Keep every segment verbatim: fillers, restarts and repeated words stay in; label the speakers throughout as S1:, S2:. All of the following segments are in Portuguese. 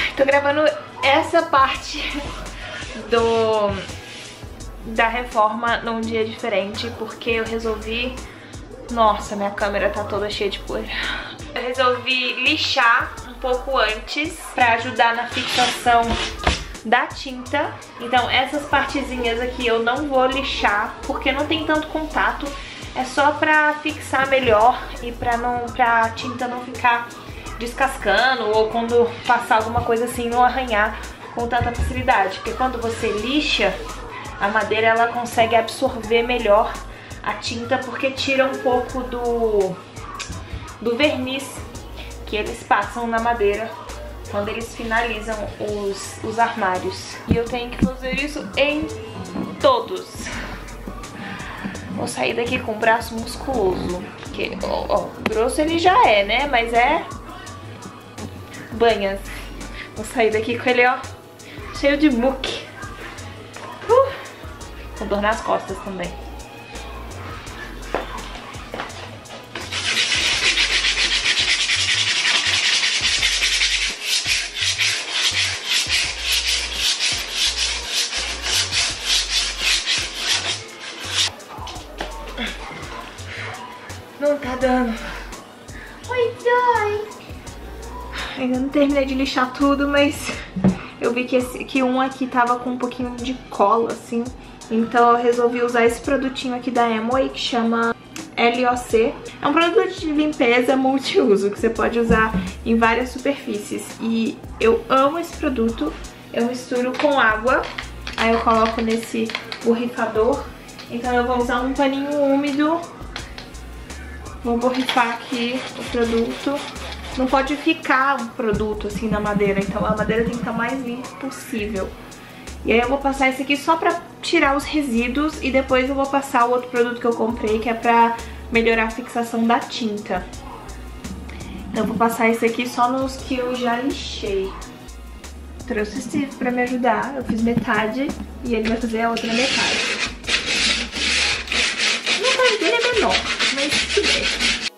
S1: Tô gravando essa parte do da reforma num dia diferente, porque eu resolvi... Nossa, minha câmera tá toda cheia de poeira. Eu resolvi lixar um pouco antes pra ajudar na fixação da tinta. Então essas partezinhas aqui eu não vou lixar, porque não tem tanto contato. É só pra fixar melhor e pra, não, pra tinta não ficar descascando, ou quando passar alguma coisa assim não arranhar com tanta facilidade. Porque quando você lixa, a madeira ela consegue absorver melhor a tinta, porque tira um pouco do, do verniz que eles passam na madeira quando eles finalizam os, os armários. E eu tenho que fazer isso em todos. Vou sair daqui com o braço musculoso, porque, ó, ó, grosso ele já é, né? Mas é banhas. Vou sair daqui com ele, ó, cheio de muque. Uh, com dor nas costas também. Não tá dando. Oi, dói. Ainda não terminei de lixar tudo, mas eu vi que, esse, que um aqui tava com um pouquinho de cola, assim. Então eu resolvi usar esse produtinho aqui da Amway, que chama L O C. É um produto de limpeza multiuso, que você pode usar em várias superfícies. E eu amo esse produto. Eu misturo com água, aí eu coloco nesse borrifador. Então eu vou usar um paninho úmido. Vou borrifar aqui o produto. Não pode ficar um produto assim na madeira, então a madeira tem que estar mais limpa possível. E aí eu vou passar esse aqui só pra tirar os resíduos, e depois eu vou passar o outro produto que eu comprei, que é pra melhorar a fixação da tinta. Então eu vou passar esse aqui só nos que eu já lixei. Trouxe o Steve pra me ajudar, eu fiz metade e ele vai fazer a outra metade. O metade dele é menor, mas tudo bem.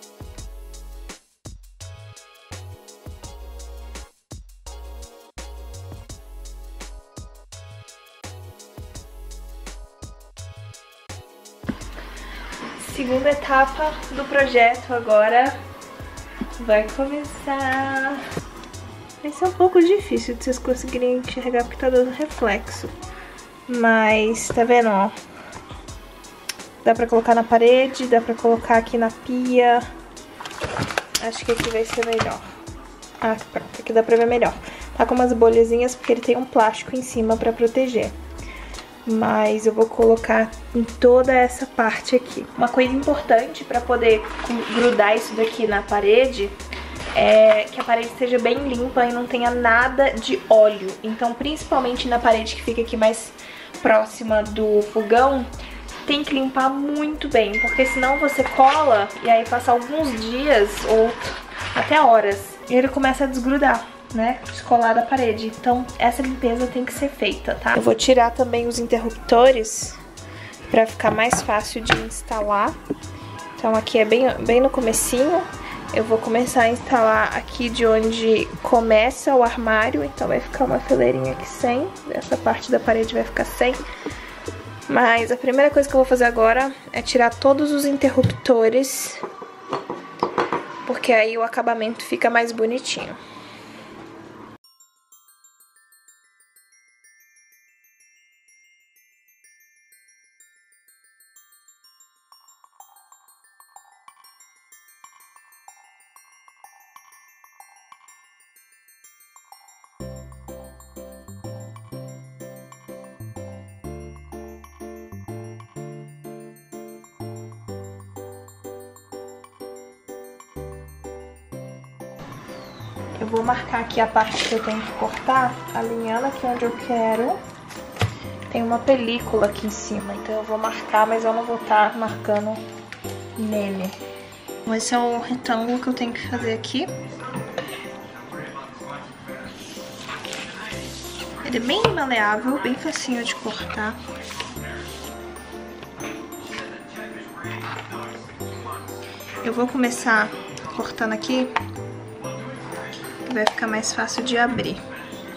S1: Segunda etapa do projeto agora vai começar. Vai ser um pouco difícil de vocês conseguirem enxergar porque tá dando reflexo. Mas tá vendo, ó? Dá pra colocar na parede, dá pra colocar aqui na pia. Acho que aqui vai ser melhor. Ah, pronto, aqui dá pra ver melhor. Tá com umas bolhazinhas porque ele tem um plástico em cima pra proteger. Mas eu vou colocar em toda essa parte aqui. Uma coisa importante pra poder grudar isso daqui na parede é que a parede esteja bem limpa e não tenha nada de óleo. Então, principalmente na parede que fica aqui mais próxima do fogão, tem que limpar muito bem, porque senão você cola e aí passa alguns dias ou até horas e ele começa a desgrudar, né, descolar da parede. Então essa limpeza tem que ser feita, tá? Eu vou tirar também os interruptores pra ficar mais fácil de instalar. Então aqui é bem, bem no comecinho. Eu vou começar a instalar aqui de onde começa o armário. Então vai ficar uma fileirinha aqui sem. Essa parte da parede vai ficar sem. Mas a primeira coisa que eu vou fazer agora é tirar todos os interruptores, porque aí o acabamento fica mais bonitinho. Eu vou marcar aqui a parte que eu tenho que cortar, alinhando aqui onde eu quero. Tem uma película aqui em cima, então eu vou marcar, mas eu não vou estar marcando nele. Esse é o retângulo que eu tenho que fazer aqui. Ele é bem maleável, bem facinho de cortar. Eu vou começar cortando aqui, vai ficar mais fácil de abrir.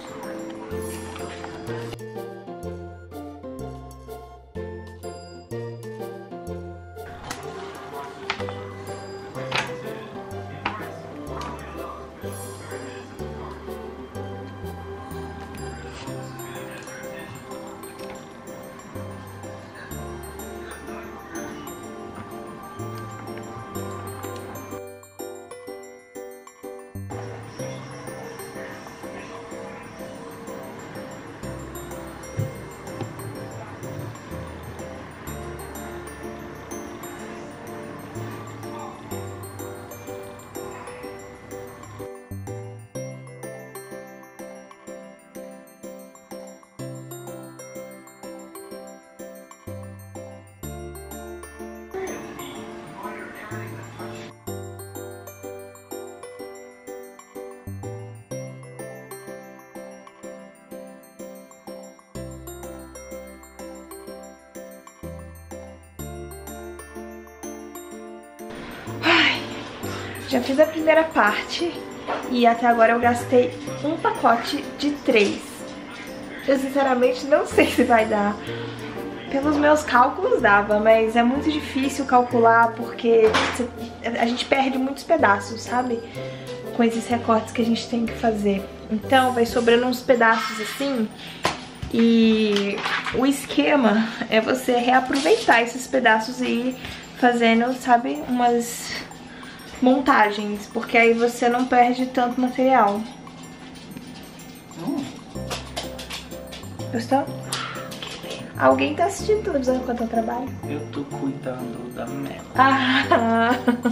S1: Já fiz a primeira parte e até agora eu gastei um pacote de três. Eu sinceramente não sei se vai dar. Pelos meus cálculos dava, mas é muito difícil calcular porque a gente perde muitos pedaços, sabe? Com esses recortes que a gente tem que fazer. Então vai sobrando uns pedaços assim. E o esquema é você reaproveitar esses pedaços e ir fazendo, sabe, umas montagens, porque aí você não perde tanto material. Hum. Gostou? Alguém tá assistindo televisão enquanto eu trabalho?
S2: Eu tô cuidando da Mela.
S1: Ah.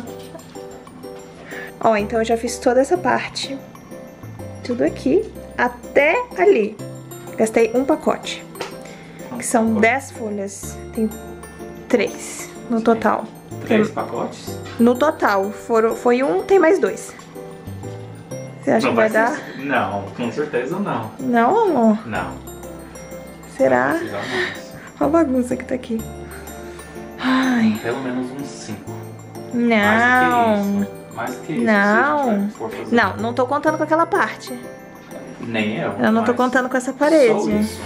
S1: Ó, então eu já fiz toda essa parte. Tudo aqui, até ali. Gastei um pacote. Que são dez folhas. Tem três no total.
S2: Três
S1: tem...
S2: pacotes?
S1: No total. Foram, foi um, tem mais dois. Você acha
S2: não
S1: que vai dar?
S2: Ser... Não, com certeza não.
S1: Não, amor?
S2: Não.
S1: Será? Olha a bagunça que tá aqui. Ai.
S2: Pelo menos uns cinco.
S1: Não.
S2: Mais que isso.
S1: Não.
S2: For fazer.
S1: Não, não tô contando com aquela parte.
S2: Nem eu.
S1: Eu não tô contando com essa parede.
S2: Só isso.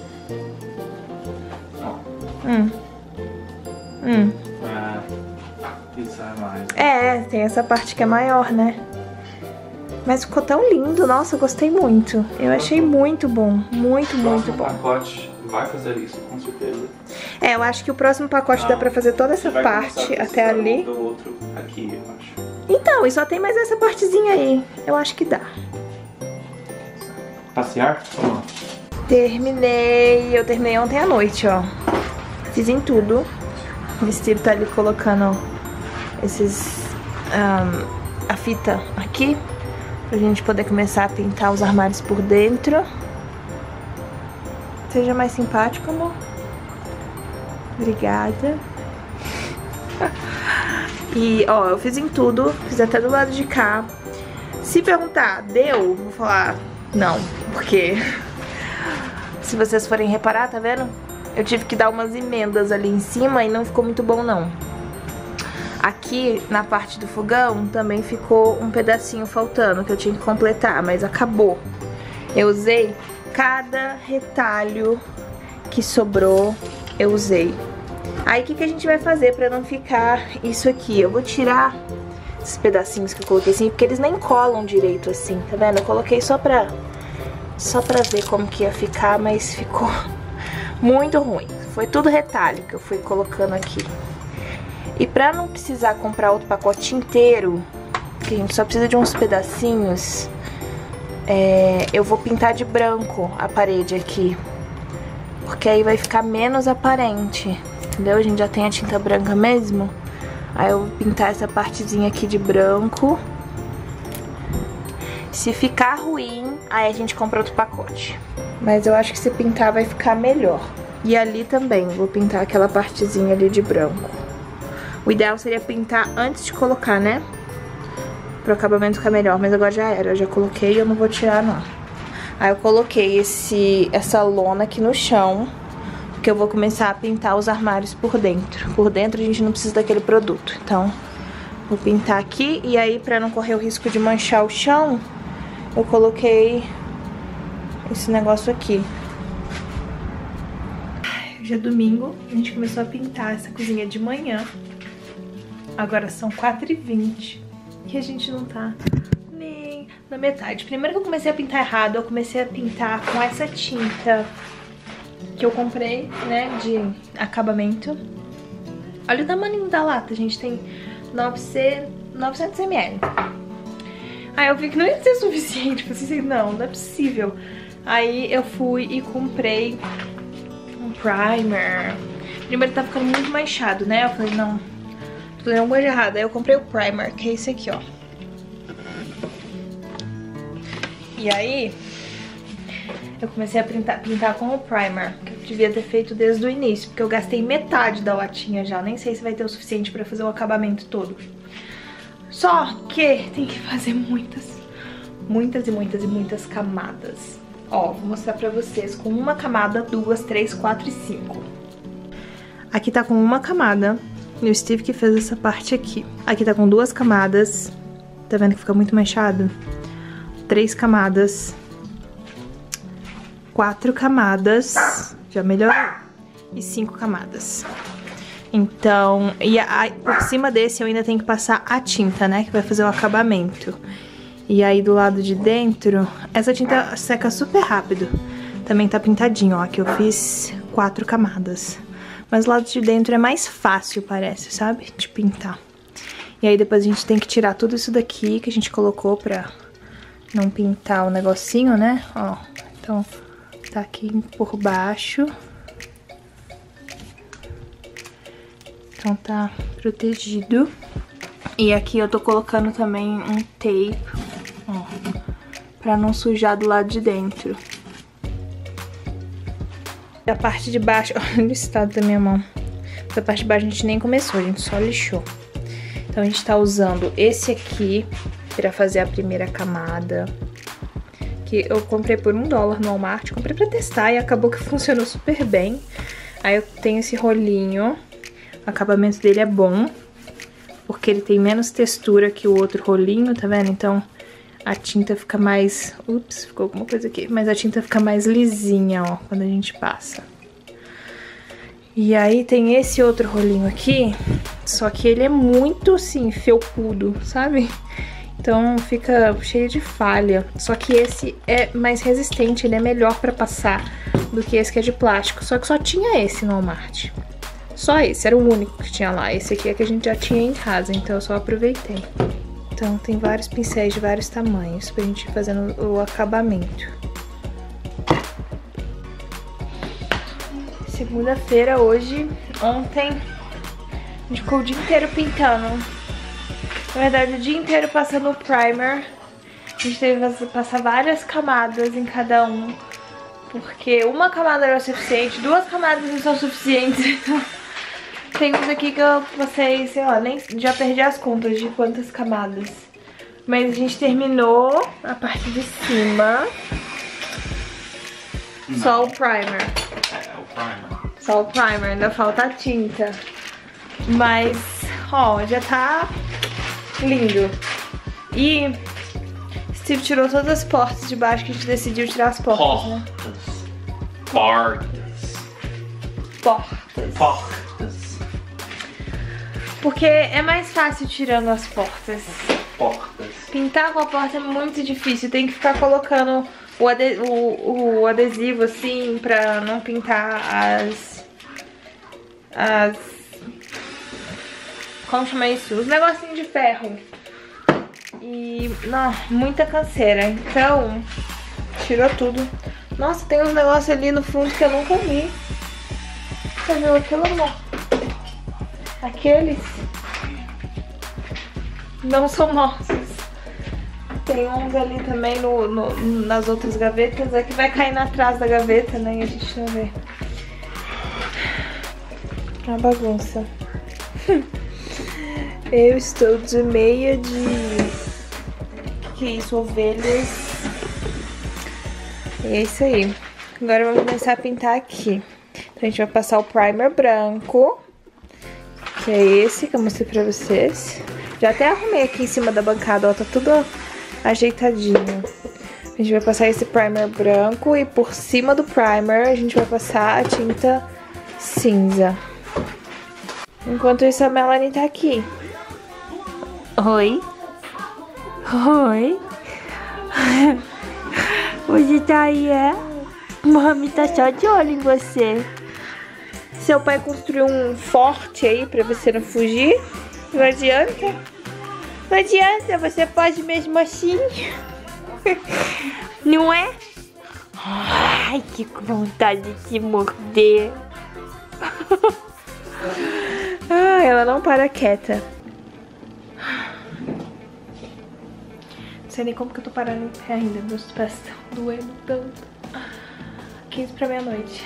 S1: Hum. Hum.
S2: Ah, isso é mais.
S1: É, tem essa parte que é maior, né? Mas ficou tão lindo, nossa, eu gostei muito. Eu achei muito bom, muito, muito bom.
S2: O próximo pacote vai fazer isso, com certeza.
S1: É, eu acho que o próximo pacote ah, dá pra fazer toda essa parte até ali.
S2: Do outro aqui, eu acho.
S1: Então, e só tem mais essa partezinha aí. Eu acho que dá.
S2: Passear? Vamos lá.
S1: Terminei, eu terminei ontem à noite, ó. Fiz em tudo. O Steve tá ali colocando esses... Um, a fita aqui. Pra gente poder começar a pintar os armários por dentro. Seja mais simpático, amor. Obrigada. E, ó, eu fiz em tudo. Fiz até do lado de cá. Se perguntar, deu? Vou falar, não. Porque se vocês forem reparar, tá vendo? Eu tive que dar umas emendas ali em cima e não ficou muito bom, não. Aqui, na parte do fogão, também ficou um pedacinho faltando, que eu tinha que completar, mas acabou. Eu usei cada retalho que sobrou, eu usei. Aí, o que, que a gente vai fazer pra não ficar isso aqui? Eu vou tirar esses pedacinhos que eu coloquei assim, porque eles nem colam direito assim, tá vendo? Eu coloquei só pra, só pra ver como que ia ficar, mas ficou muito ruim. Foi tudo retalho que eu fui colocando aqui. E pra não precisar comprar outro pacote inteiro, que a gente só precisa de uns pedacinhos, é, eu vou pintar de branco a parede aqui. Porque aí vai ficar menos aparente, entendeu? A gente já tem a tinta branca mesmo. Aí eu vou pintar essa partezinha aqui de branco. Se ficar ruim, aí a gente compra outro pacote. Mas eu acho que se pintar vai ficar melhor. E ali também, vou pintar aquela partezinha ali de branco. O ideal seria pintar antes de colocar, né? Pro acabamento ficar melhor, mas agora já era. Eu já coloquei e eu não vou tirar, não. Aí eu coloquei esse, essa lona aqui no chão, porque eu vou começar a pintar os armários por dentro. Por dentro a gente não precisa daquele produto. Então, vou pintar aqui e aí, pra não correr o risco de manchar o chão, eu coloquei esse negócio aqui. Hoje é domingo, a gente começou a pintar essa cozinha de manhã. Agora são quatro e vinte e a gente não tá nem na metade. Primeiro que eu comecei a pintar errado, eu comecei a pintar com essa tinta que eu comprei, né, de acabamento. Olha o tamanho da lata, a gente tem novecentos mililitros. Aí eu vi que não ia ser suficiente, pensei, não, não é possível. Aí eu fui e comprei um primer. Primeiro tá ficando muito manchado, né? Eu falei, não, tô fazendo alguma coisa errada. Aí eu comprei o primer, que é esse aqui, ó. E aí eu comecei a pintar, pintar com o primer, que eu devia ter feito desde o início, porque eu gastei metade da latinha já. Nem sei se vai ter o suficiente pra fazer o acabamento todo. Só que tem que fazer muitas, muitas e muitas e muitas camadas. Ó, vou mostrar pra vocês com uma camada, duas, três, quatro e cinco. Aqui tá com uma camada, e o Steve que fez essa parte aqui. Aqui tá com duas camadas, Tá vendo que fica muito manchado? Três camadas. Quatro camadas. Já melhorou. E cinco camadas. Então, e a, por cima desse eu ainda tenho que passar a tinta, né? Que vai fazer o acabamento. E aí do lado de dentro, essa tinta seca super rápido. Também tá pintadinho, ó, que eu fiz quatro camadas. Mas o lado de dentro é mais fácil, parece, sabe? De pintar. E aí depois a gente tem que tirar tudo isso daqui que a gente colocou pra não pintar o negocinho, né? Ó, então tá aqui por baixo. Então tá protegido. E aqui eu tô colocando também um tape, ó, pra não sujar do lado de dentro. A parte de baixo, olha o estado da minha mão. Essa parte de baixo a gente nem começou, a gente só lixou. Então a gente tá usando esse aqui pra fazer a primeira camada. Que eu comprei por um dólar no Walmart, comprei pra testar e acabou que funcionou super bem. Aí eu tenho esse rolinho, o acabamento dele é bom, porque ele tem menos textura que o outro rolinho, tá vendo? Então a tinta fica mais... Ups, ficou alguma coisa aqui. Mas a tinta fica mais lisinha, ó, quando a gente passa. E aí tem esse outro rolinho aqui, só que ele é muito, assim, felpudo, sabe? Então fica cheio de falha. Só que esse é mais resistente, ele é melhor pra passar do que esse que é de plástico. Só que só tinha esse no Walmart. Só esse, era o único que tinha lá. Esse aqui é que a gente já tinha em casa, então eu só aproveitei. Então tem vários pincéis de vários tamanhos pra gente ir fazendo o acabamento. Segunda-feira hoje, ontem, a gente ficou o dia inteiro pintando. Na verdade, o dia inteiro passando o primer. A gente teve que passar várias camadas em cada um, porque uma camada era o suficiente, duas camadas não são suficientes, então... Tem uns aqui que eu passei, sei lá, nem, já perdi as contas de quantas camadas. Mas a gente terminou a parte de cima.
S2: Não.
S1: Só o primer.
S2: É, o primer.
S1: Só o primer, ainda falta a tinta. Mas, ó, já tá lindo. E Steve tirou todas as portas de baixo, que a gente decidiu tirar as portas,
S2: portas.
S1: né?
S2: Portas.
S1: Portas.
S2: Portas.
S1: Porque é mais fácil tirando as portas.
S2: Portas.
S1: Pintar com a porta é muito difícil. Tem que ficar colocando o, ade o, o adesivo assim pra não pintar as... As... Como chama isso? Os negocinhos de ferro. E... Não, muita canseira. Então, tirou tudo. Nossa, tem uns negócios ali no fundo que eu nunca vi. Você viu aquilo, amor? Aqueles não são nossos. Tem uns ali também no, no, nas outras gavetas. É que vai cair atrás da gaveta, né? E a gente não vê. É uma bagunça. Eu estou de meia de... Que é isso? Ovelhas. É isso aí. Agora vamos começar a pintar aqui. Então a gente vai passar o primer branco, que é esse que eu mostrei pra vocês. Já até arrumei aqui em cima da bancada, ó, tá tudo ajeitadinho. A gente vai passar esse primer branco e por cima do primer a gente vai passar a tinta cinza. Enquanto isso a Melanie tá aqui. Oi? Oi? Você tá aí, é? Mami tá só de olho em você. Seu pai construiu um forte aí pra você não fugir. Não adianta. Não adianta, você pode mesmo assim. Não é? Ai, que vontade de te morder. Ah, ela não para quieta. Não sei nem como que eu tô parando em pé ainda. Meus pés estão doendo tanto. quinze pra meia-noite.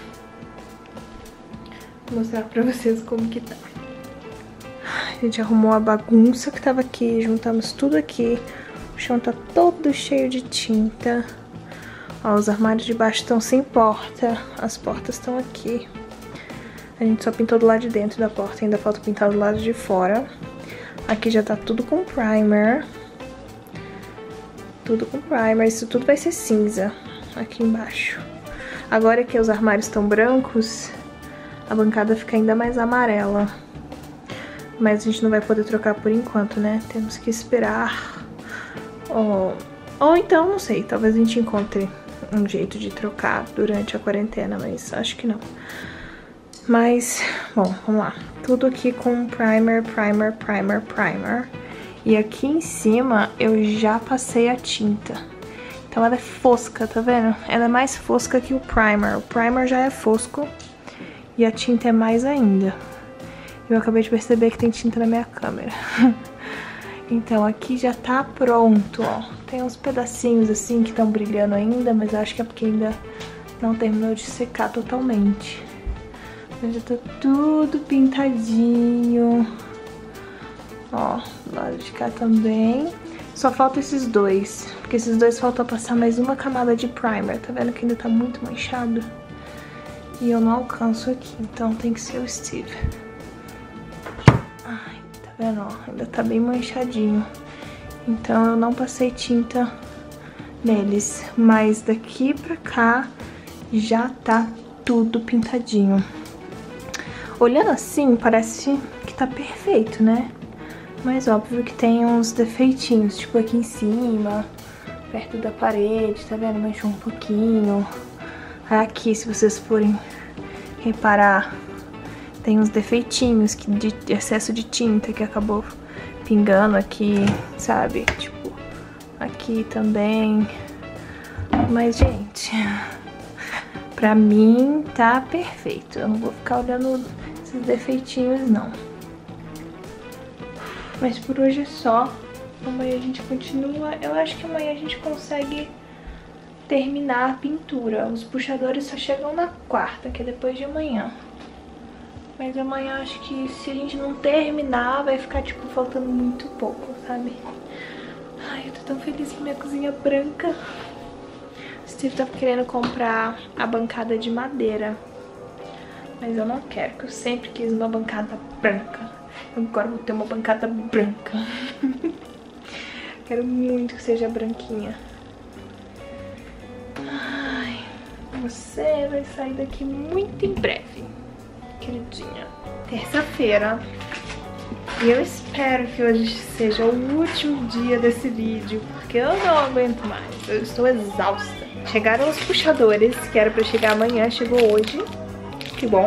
S1: Vou mostrar pra vocês como que tá. A gente arrumou a bagunça que tava aqui, juntamos tudo aqui. O chão tá todo cheio de tinta. Ó, os armários de baixo estão sem porta. As portas estão aqui. A gente só pintou do lado de dentro da porta, ainda falta pintar do lado de fora. Aqui já tá tudo com primer. Tudo com primer, isso tudo vai ser cinza aqui embaixo. Agora que os armários estão brancos, a bancada fica ainda mais amarela. Mas a gente não vai poder trocar por enquanto, né? Temos que esperar. Ou, ou então, não sei, talvez a gente encontre um jeito de trocar durante a quarentena, mas acho que não. Mas, bom, vamos lá. Tudo aqui com primer, primer, primer, primer. E aqui em cima eu já passei a tinta. Então ela é fosca, tá vendo? Ela é mais fosca que o primer. O primer já é fosco e a tinta é mais ainda. Eu acabei de perceber que tem tinta na minha câmera. Então aqui já tá pronto, ó. Tem uns pedacinhos assim que estão brilhando ainda, mas eu acho que é porque ainda não terminou de secar totalmente. Mas já tá tudo pintadinho. Ó, do lado de cá também. Só falta esses dois, porque esses dois faltam passar mais uma camada de primer. Tá vendo que ainda tá muito manchado? E eu não alcanço aqui, então tem que ser o Steve. Ai, tá vendo? Ó, ainda tá bem manchadinho. Então eu não passei tinta neles. Mas daqui pra cá já tá tudo pintadinho. Olhando assim, parece que tá perfeito, né? Mas óbvio que tem uns defeitinhos, tipo aqui em cima, perto da parede, tá vendo? Manchou um pouquinho. Aqui, se vocês forem reparar, tem uns defeitinhos que, de excesso de tinta que acabou pingando aqui, sabe? Tipo, aqui também. Mas, gente, pra mim tá perfeito. Eu não vou ficar olhando esses defeitinhos, não. Mas por hoje é só. Amanhã a gente continua. Eu acho que amanhã a gente consegue terminar a pintura. Os puxadores só chegam na quarta, que é depois de amanhã. Mas amanhã acho que se a gente não terminar, vai ficar, tipo, faltando muito pouco, sabe? Ai, eu tô tão feliz com minha cozinha branca. O Steve tava querendo comprar a bancada de madeira. Mas eu não quero, porque eu sempre quis uma bancada branca. Agora vou ter uma bancada branca. Quero muito que seja branquinha. Ai, você vai sair daqui muito em breve, queridinha. Terça-feira. E eu espero que hoje seja o último dia desse vídeo, porque eu não aguento mais. Eu estou exausta. Chegaram os puxadores, que era pra chegar amanhã, chegou hoje. Que bom.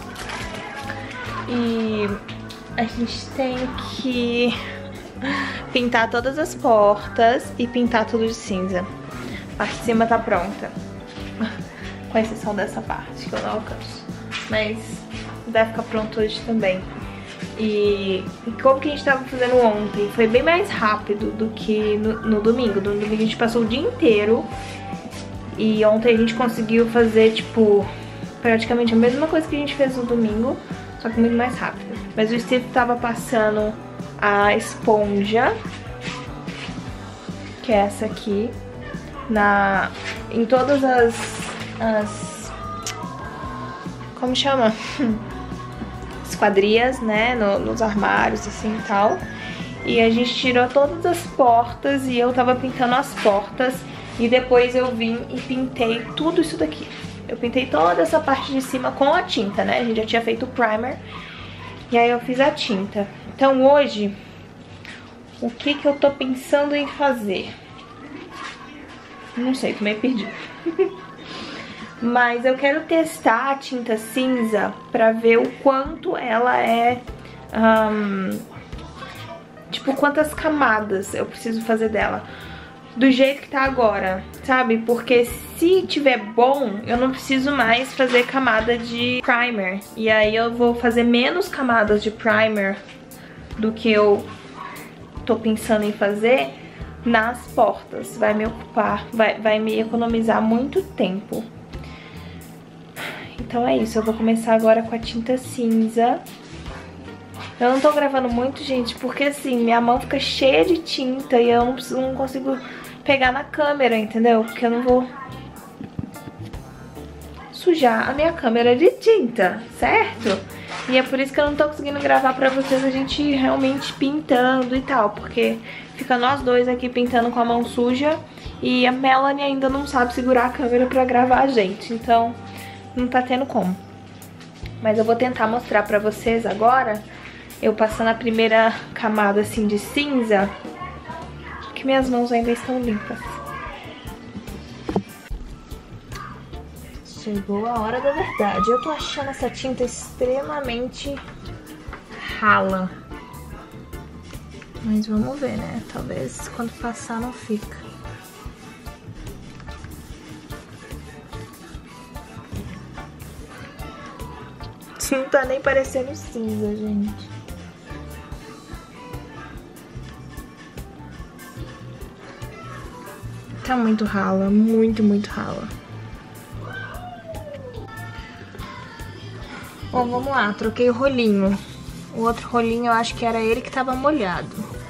S1: E a gente tem que pintar todas as portas e pintar tudo de cinza. A parte de cima tá pronta, com exceção dessa parte que eu não alcanço. Mas deve ficar pronto hoje também. E como que a gente tava fazendo ontem, foi bem mais rápido do que no, no domingo. No domingo a gente passou o dia inteiro. E ontem a gente conseguiu fazer, tipo, praticamente a mesma coisa que a gente fez no domingo, só que muito mais rápido. Mas o Steve tava passando a esponja, que é essa aqui, na, em todas as, as como chama? Esquadrias, né, no, nos armários, assim e tal. E a gente tirou todas as portas e eu tava pintando as portas. E depois eu vim e pintei tudo isso daqui. Eu pintei toda essa parte de cima com a tinta, né? A gente já tinha feito o primer. E aí eu fiz a tinta. Então hoje, o que que eu tô pensando em fazer? Não sei, tô meio perdida. Mas eu quero testar a tinta cinza pra ver o quanto ela é... Um, tipo, quantas camadas eu preciso fazer dela. Do jeito que tá agora, sabe? Porque se tiver bom, eu não preciso mais fazer camada de primer. E aí eu vou fazer menos camadas de primer do que eu tô pensando em fazer nas portas. Vai me ocupar, vai, vai me economizar muito tempo. Então é isso, eu vou começar agora com a tinta cinza. Eu não tô gravando muito, gente, porque assim, minha mão fica cheia de tinta e eu não, não consigo pegar na câmera, entendeu? Porque eu não vou sujar a minha câmera de tinta, certo? E é por isso que eu não tô conseguindo gravar pra vocês a gente realmente pintando e tal, porque Fica nós dois aqui pintando com a mão suja. E a Melanie ainda não sabe segurar a câmera pra gravar a gente. Então, não tá tendo como. Mas eu vou tentar mostrar pra vocês agora. Eu passando a primeira camada assim de cinza. Que minhas mãos ainda estão limpas. Chegou a hora da verdade. Eu tô achando essa tinta extremamente rala. Mas vamos ver, né? Talvez quando passar não fica. Não tá nem parecendo cinza, gente. Tá muito rala, muito, muito rala. Bom, vamos lá, troquei o rolinho. O outro rolinho eu acho que era ele que tava molhado.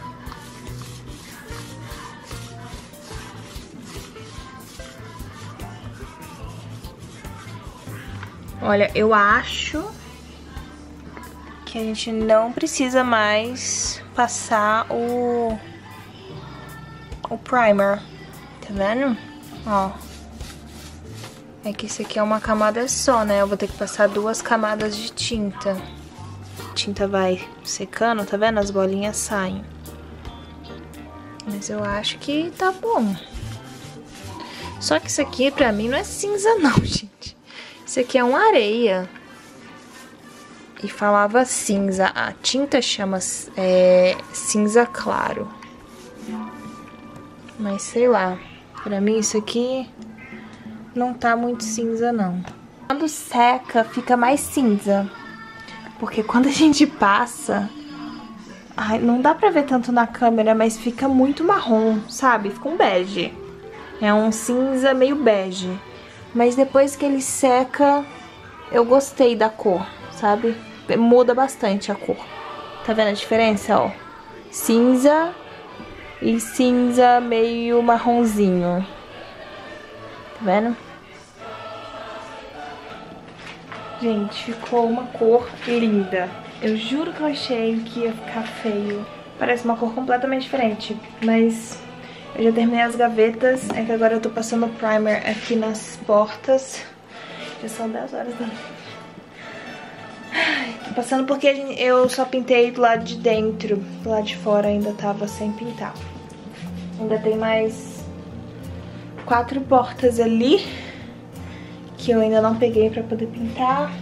S1: Olha, eu acho que a gente não precisa mais passar o, o primer. Tá vendo? Ó. É que esse aqui é uma camada só, né? Eu vou ter que passar duas camadas de tinta. A tinta vai secando, tá vendo? As bolinhas saem. Mas eu acho que tá bom. Só que isso aqui, pra mim, não é cinza não, gente. Isso aqui é uma areia. E falava cinza. A tinta chama é, cinza claro. Mas sei lá. Pra mim, isso aqui não tá muito cinza, não. Quando seca, fica mais cinza. Porque quando a gente passa... Ai, não dá pra ver tanto na câmera, mas fica muito marrom, sabe? Fica um bege. É um cinza meio bege. Mas depois que ele seca, eu gostei da cor, sabe? Muda bastante a cor. Tá vendo a diferença, ó? Cinza e cinza meio marronzinho. Tá vendo? Gente, ficou uma cor linda. Eu juro que eu achei que ia ficar feio. Parece uma cor completamente diferente. Mas eu já terminei as gavetas. É que agora eu tô passando o primer aqui nas portas. Já são dez horas da noite. Tô passando porque eu só pintei do lado de dentro. Do lado de fora ainda tava sem pintar. Ainda tem mais quatro portas ali que eu ainda não peguei pra poder pintar.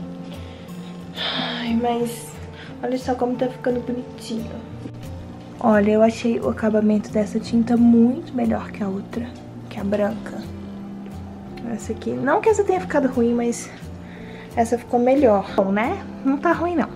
S1: Ai, mas olha só como tá ficando bonitinho. Olha, eu achei o acabamento dessa tinta muito melhor que a outra, que a branca. Essa aqui, não que essa tenha ficado ruim, mas essa ficou melhor. Bom, né? Não tá ruim, não.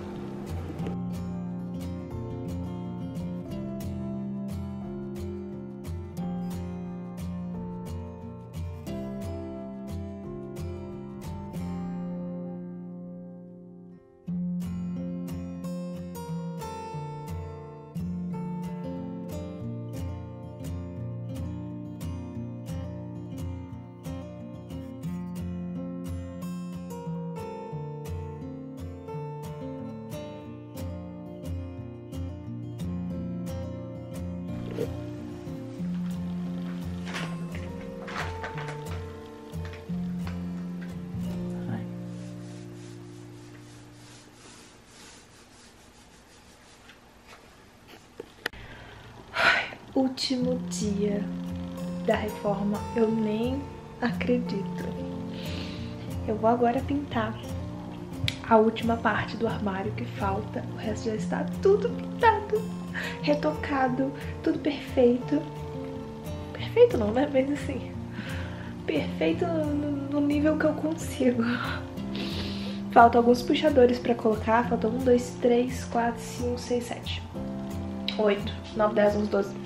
S1: Último dia da reforma, eu nem acredito. Eu vou agora pintar a última parte do armário que falta. O resto já está tudo pintado, retocado, tudo perfeito. Perfeito não, né? Mas assim, perfeito no, no nível que eu consigo. Faltam alguns puxadores pra colocar. Faltam um, dois, três, quatro, cinco, seis, sete, oito, nove, dez, onze, doze.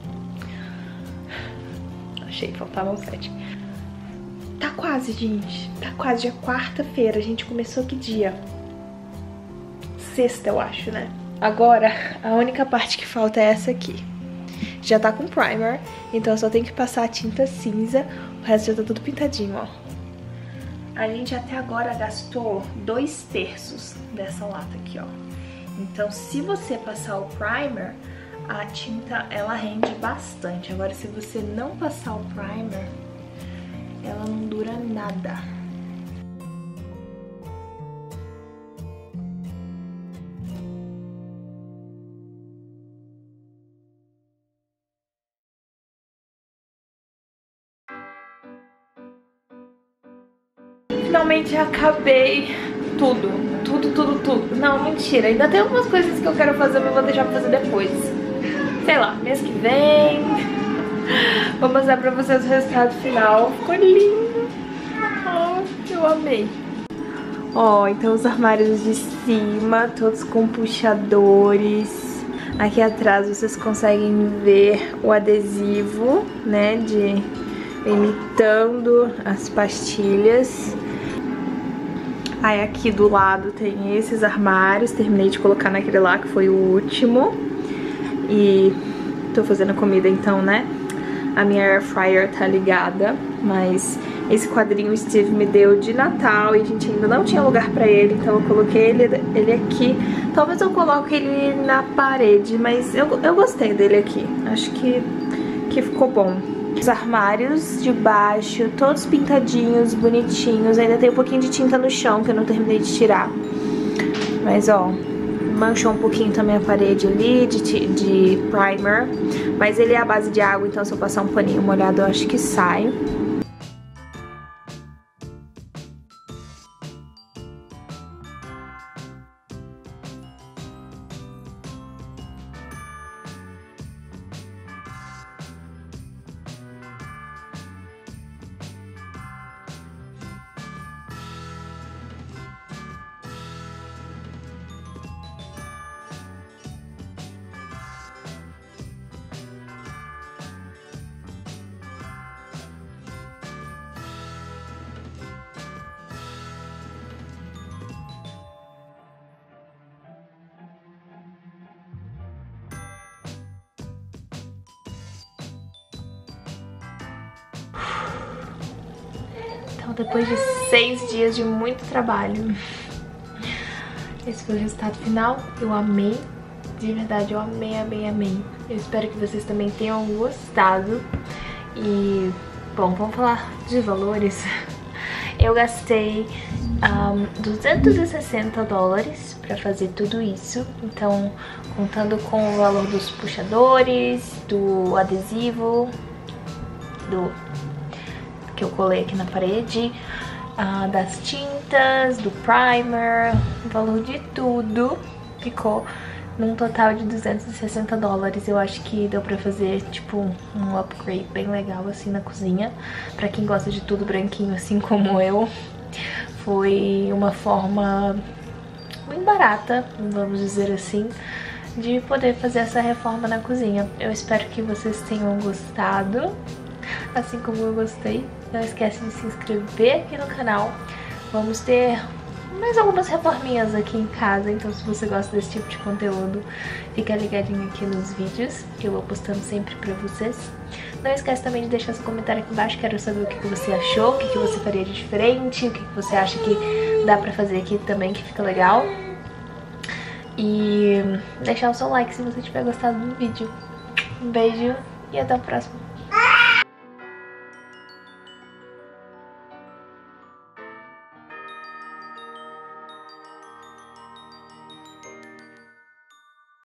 S1: Achei que faltavam sete. Tá quase, gente. Tá quase. Já é quarta-feira. A gente começou que dia? Sexta, eu acho, né? Agora, a única parte que falta é essa aqui. Já tá com primer, então eu só tenho que passar a tinta cinza. O resto já tá tudo pintadinho, ó. A gente até agora gastou dois terços dessa lata aqui, ó. Então, se você passar o primer, a tinta ela rende bastante. Agora, se você não passar o primer, ela não dura nada. Finalmente acabei tudo, tudo, tudo, tudo. Não, mentira, ainda tem algumas coisas que eu quero fazer, mas eu vou deixar pra fazer depois. Sei lá, mês que vem. Vou mostrar pra vocês o resultado final. Ficou lindo. Oh, eu amei. Ó, oh, então os armários de cima, todos com puxadores. Aqui atrás vocês conseguem ver o adesivo, né, de imitando as pastilhas. Aí aqui do lado tem esses armários, terminei de colocar naquele lá que foi o último. E tô fazendo comida então, né? A minha air fryer tá ligada, mas esse quadrinho o Steve me deu de Natal e a gente ainda não tinha lugar pra ele, então eu coloquei ele, ele aqui. Talvez eu coloque ele na parede, mas eu, eu gostei dele aqui. Acho que, que ficou bom. Os armários de baixo, todos pintadinhos, bonitinhos. Ainda tem um pouquinho de tinta no chão que eu não terminei de tirar. Mas, ó, manchou um pouquinho também a parede ali de, de primer. Mas ele é a base de água, então se eu passar um paninho molhado eu acho que sai. Então, depois de seis dias de muito trabalho, esse foi o resultado final. Eu amei, de verdade, eu amei, amei, amei. Eu espero que vocês também tenham gostado. E, bom, vamos falar de valores. Eu gastei um, duzentos e sessenta dólares pra fazer tudo isso. Então, contando com o valor dos puxadores, do adesivo, do que eu colei aqui na parede, uh, das tintas, do primer, o valor de tudo ficou num total de duzentos e sessenta dólares. Eu acho que deu pra fazer, tipo, um upgrade bem legal, assim, na cozinha. Pra quem gosta de tudo branquinho, assim como eu, foi uma forma bem barata, vamos dizer assim, de poder fazer essa reforma na cozinha. Eu espero que vocês tenham gostado, assim como eu gostei. Não esquece de se inscrever aqui no canal. Vamos ter mais algumas reforminhas aqui em casa, então se você gosta desse tipo de conteúdo, fica ligadinho aqui nos vídeos, que eu vou postando sempre pra vocês. Não esquece também de deixar seu comentário aqui embaixo, quero saber o que você achou, o que você faria de diferente, o que você acha que dá pra fazer aqui também, que fica legal. E deixar o seu like se você tiver gostado do vídeo. Um beijo e até o próximo.